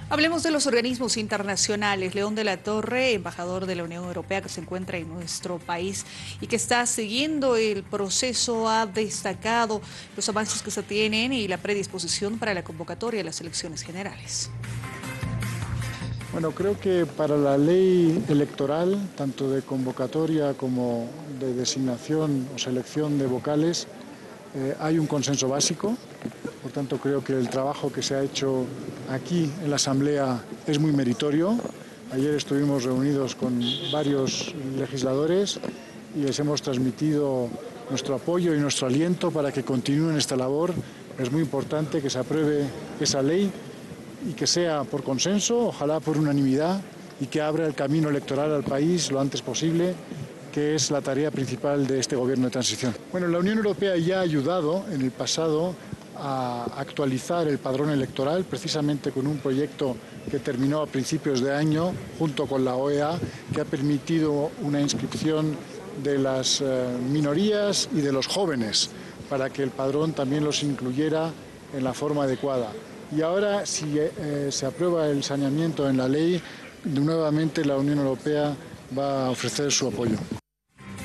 Hablemos de los organismos internacionales. León de la Torre, embajador de la Unión Europea que se encuentra en nuestro país y que está siguiendo el proceso, ha destacado los avances que se tienen y la predisposición para la convocatoria de las elecciones generales. Bueno, creo que para la ley electoral, tanto de convocatoria como de designación o selección de vocales, hay un consenso básico. Por tanto, creo que el trabajo que se ha hecho aquí en la Asamblea es muy meritorio. Ayer estuvimos reunidos con varios legisladores y les hemos transmitido nuestro apoyo y nuestro aliento para que continúen esta labor. Es muy importante que se apruebe esa ley y que sea por consenso, ojalá por unanimidad, y que abra el camino electoral al país lo antes posible, que es la tarea principal de este gobierno de transición. Bueno, la Unión Europea ya ha ayudado en el pasado a actualizar el padrón electoral, precisamente con un proyecto que terminó a principios de año, junto con la OEA, que ha permitido una inscripción de las minorías y de los jóvenes, para que el padrón también los incluyera en la forma adecuada. Y ahora, si se aprueba el saneamiento en la ley, nuevamente la Unión Europea va a ofrecer su apoyo.